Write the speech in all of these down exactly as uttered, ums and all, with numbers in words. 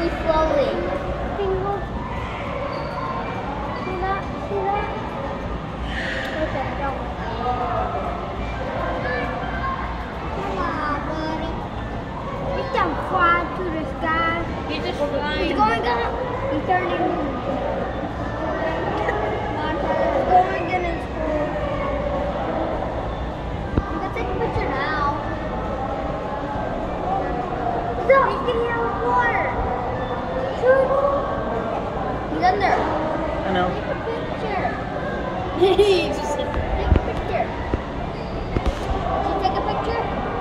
really slowly. Tingle. See that? See that? Okay, don't. Come on, buddy. He's down fly to the sky. He's just flying. He's going up. He's turning. He's going in his pool. I'm gonna take a picture now. No, he's getting out of water. Shoot. He's under. I know. Take a picture. He just Take a picture. Did you take a picture?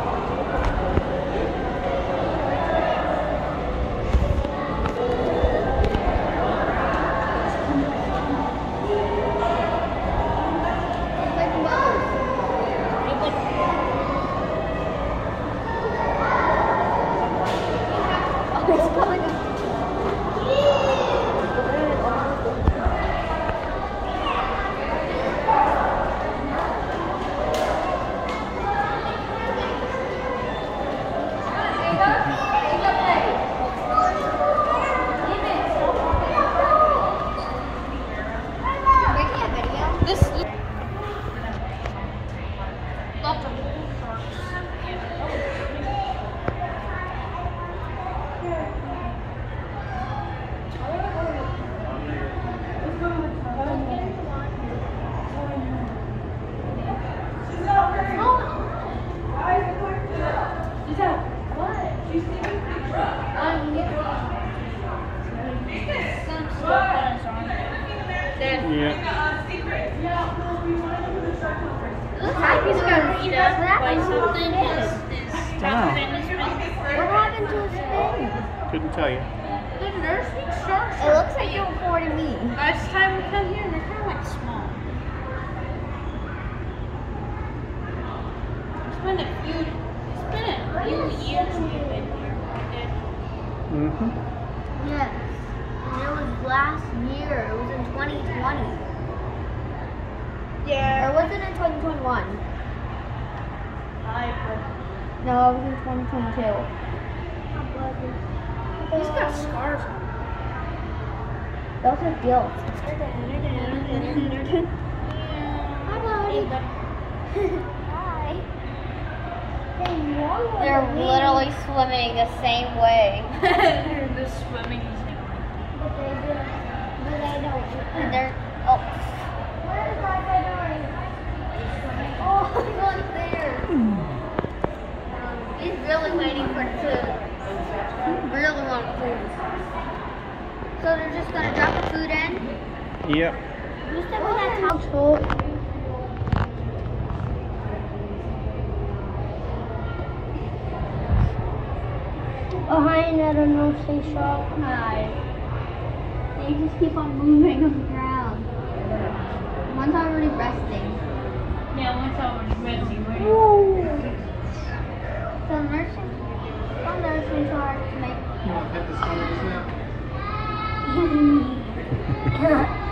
Like Mose. Oh, he's going. Making a video? this. Lots of sharks. Some stuff that is on there. Yeah. Looks like he's got beat up by something. His, his Wow. fin has been. What happened to his fin? Couldn't tell you. The nursing sharks. It looks like you're recording me. Last time we come here, they're kind of like small. It's been a few. It's been a few years we've been here. Mm-hmm. Yes. And it was last year. It was in twenty twenty. Yeah. Or was it in twenty twenty-one? No, it was in twenty twenty-two. He's got scars on him. Those are guilt. Hi, buddy. Hi. They're literally swimming the same way. They're just swimming the same way. But they do. But they don't. And they're. Oh. What is Micah doing? Oh, he's on there. Um, he's really waiting for food. He really wants food. So they're just gonna drop the food in. Yep. You said we had top. Oh, hi, another nursing shark. Hi. They just keep on moving on the ground. One's already resting. Yeah, once I was ready, ready. Woo! So nursing, some nursing sharks make. You want to pet this one with us now?